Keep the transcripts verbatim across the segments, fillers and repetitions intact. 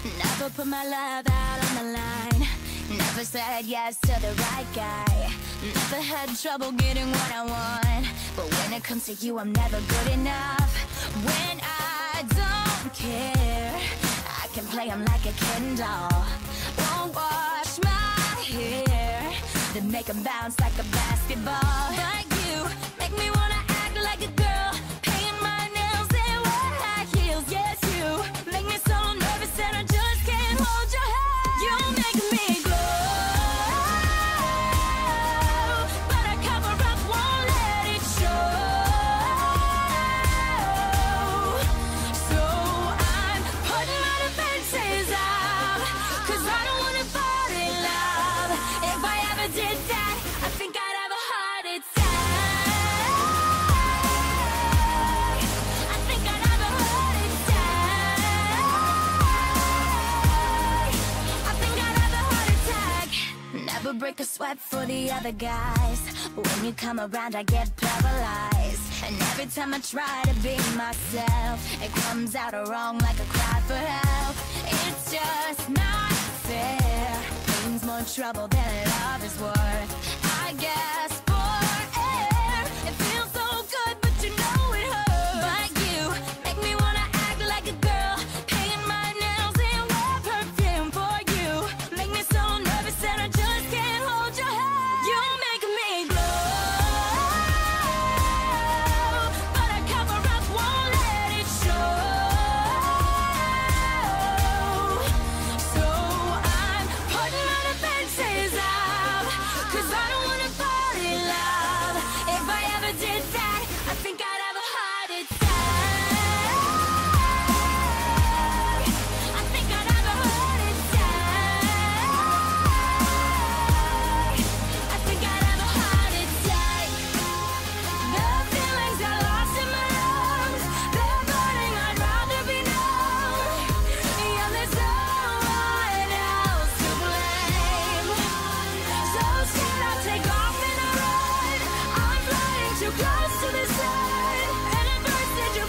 Never put my love out on the line. Never said yes to the right guy. Never had trouble getting what I want. But when it comes to you, I'm never good enough. When I don't care, I can play him like a Ken doll. Won't wash my hair, then make him bounce like a basketball. But you make me wanna act like a girl, paint my nails and wear high heels. Yes, you make me so nervous and I just can't hold your hand. You make me glow, but I cover up, won't let it show. So I'm putting my defenses up, 'cause I don't wanna fall in love. If I ever did that, I think I'd have a heart attack. I think I'd have a heart attack. I think I'd have a heart attack. Never break a sweat for the other guys. When you come around, I get paralyzed. And every time I try to be myself, it comes out wrong like a cry for help. It's just not fair. Pain's more trouble than love is worth. I guess for air, it feels so good, but you know it hurts. But you make me wanna act like a girl, paint my nails and wear perfume. For you make me so nervous that I just can't hold your hand. You make me glow, but I cover up, won't let it show. So I'm putting my defenses up, 'cause I don't wanna fall in love. If I ever did that, I think I'd have a heart attack. I think I'd have a heart attack. I think I'd have a heart attack. The feelings are lost in my lungs, they're burning, I'd rather be numb. Yeah, there's no one else to blame. So scared I'll take off and I run. I'm flying too close to the sun, and it bursts into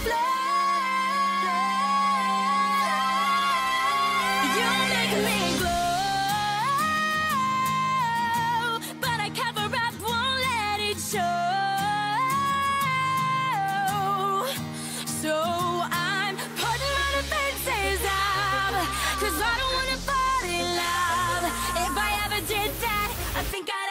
flame. You make me glow, but I cover up, won't let it show. So I'm putting my defenses up, 'cause I don't wanna fall in love. If I ever did that, I think I